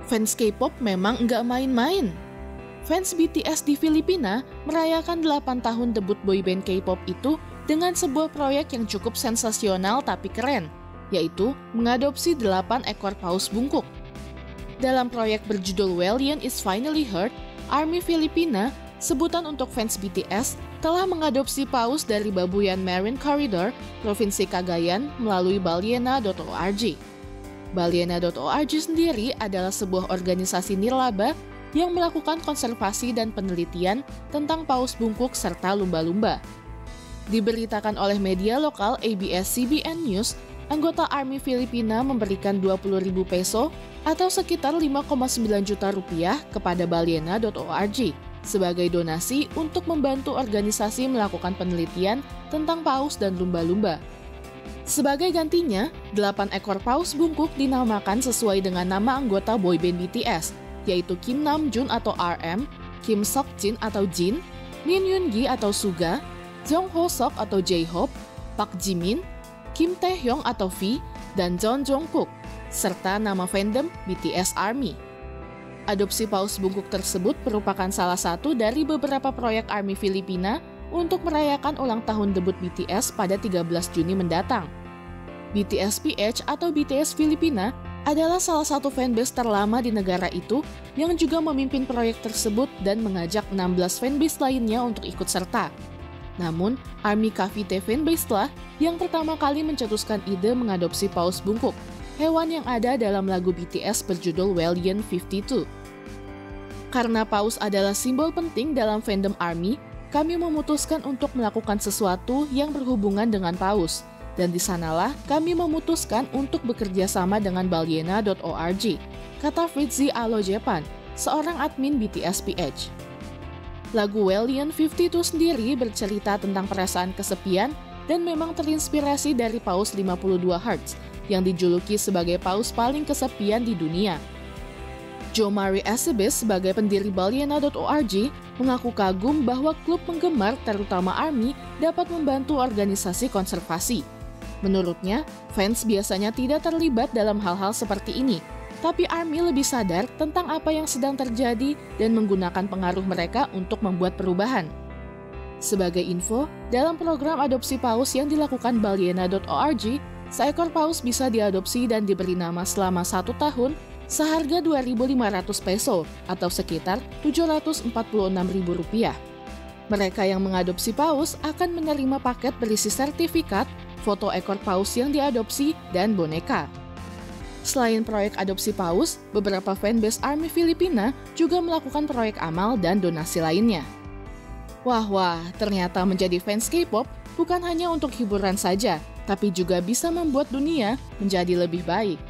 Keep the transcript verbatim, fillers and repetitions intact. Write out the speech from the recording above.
Fans K-pop memang nggak main-main. Fans B T S di Filipina merayakan delapan tahun debut boyband K-pop itu dengan sebuah proyek yang cukup sensasional tapi keren, yaitu mengadopsi delapan ekor paus bungkuk. Dalam proyek berjudul Valiant is Finally Heard, Army Filipina, sebutan untuk fans B T S, telah mengadopsi paus dari Babuyan Marine Corridor, Provinsi Cagayan melalui Baliena dot org. Baliena dot org sendiri adalah sebuah organisasi nirlaba yang melakukan konservasi dan penelitian tentang paus bungkuk serta lumba-lumba. Diberitakan oleh media lokal A B S C B N News, anggota Army Filipina memberikan dua puluh ribu peso atau sekitar lima koma sembilan juta rupiah kepada Baliena dot org sebagai donasi untuk membantu organisasi melakukan penelitian tentang paus dan lumba-lumba. Sebagai gantinya, delapan ekor paus bungkuk dinamakan sesuai dengan nama anggota boyband B T S, yaitu Kim Namjoon atau R M, Kim Seokjin atau Jin, Min Yoongi atau Suga, Jung Ho-seok atau J-Hope, Park Jimin, Kim Taehyung atau V, dan John Jungkook, serta nama fandom B T S Army. Adopsi paus bungkuk tersebut merupakan salah satu dari beberapa proyek Army Filipina untuk merayakan ulang tahun debut B T S pada tiga belas Juni mendatang. B T S P H atau B T S Filipina adalah salah satu fanbase terlama di negara itu yang juga memimpin proyek tersebut dan mengajak enam belas fanbase lainnya untuk ikut serta. Namun, Army K V T fanbase lah yang pertama kali mencetuskan ide mengadopsi paus bungkuk, hewan yang ada dalam lagu B T S berjudul Valiant lima puluh dua. Karena paus adalah simbol penting dalam fandom Army, kami memutuskan untuk melakukan sesuatu yang berhubungan dengan paus. Dan di sanalah kami memutuskan untuk bekerja sama dengan Baliena dot org, kata Fritzy Alojepan, seorang admin B T S P H. Lagu Valiant lima puluh dua sendiri bercerita tentang perasaan kesepian dan memang terinspirasi dari paus lima puluh dua Hertz yang dijuluki sebagai paus paling kesepian di dunia. Jo Mari Acebes sebagai pendiri Baliena dot org mengaku kagum bahwa klub penggemar terutama Army dapat membantu organisasi konservasi. Menurutnya, fans biasanya tidak terlibat dalam hal-hal seperti ini, tapi Army lebih sadar tentang apa yang sedang terjadi dan menggunakan pengaruh mereka untuk membuat perubahan. Sebagai info, dalam program adopsi paus yang dilakukan Baliena dot org, seekor paus bisa diadopsi dan diberi nama selama satu tahun seharga dua ribu lima ratus peso atau sekitar tujuh ratus empat puluh enam ribu rupiah. Mereka yang mengadopsi paus akan menerima paket berisi sertifikat, foto ekor paus yang diadopsi, dan boneka. Selain proyek adopsi paus, beberapa fanbase Army Filipina juga melakukan proyek amal dan donasi lainnya. Wah wah, ternyata menjadi fans K-pop bukan hanya untuk hiburan saja, tapi juga bisa membuat dunia menjadi lebih baik.